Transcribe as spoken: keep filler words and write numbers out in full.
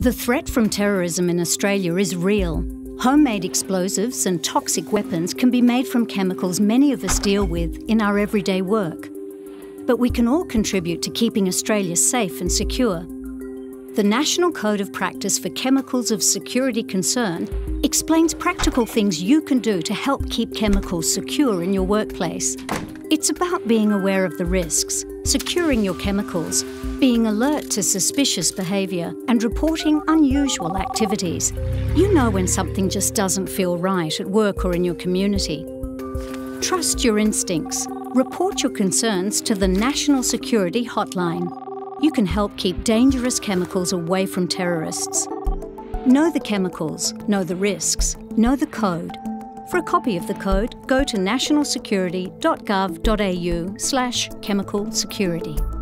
The threat from terrorism in Australia is real. Homemade explosives and toxic weapons can be made from chemicals many of us deal with in our everyday work. But we can all contribute to keeping Australia safe and secure. The National Code of Practice for Chemicals of Security Concern explains practical things you can do to help keep chemicals secure in your workplace. It's about being aware of the risks, securing your chemicals, being alert to suspicious behaviour, and reporting unusual activities. You know when something just doesn't feel right at work or in your community. Trust your instincts. Report your concerns to the National Security Hotline. You can help keep dangerous chemicals away from terrorists. Know the chemicals, know the risks, know the code. For a copy of the code, go to national security dot gov dot a u slash chemical security.